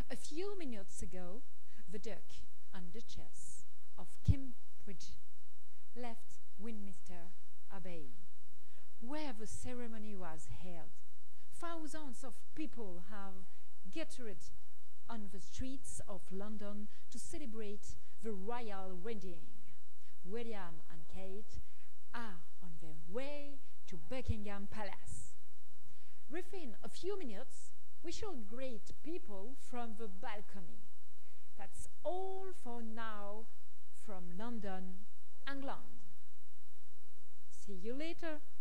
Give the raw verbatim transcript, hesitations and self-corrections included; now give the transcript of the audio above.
A few minutes ago, the Duke and Duchess of Cambridge left Westminster Abbey, where the ceremony was held. Thousands of people have gathered on the streets of London to celebrate the royal wedding. William and Kate are on their way to Buckingham Palace. Within a few minutes, we shall greet people from the balcony. That's all for now from London, England. See you later.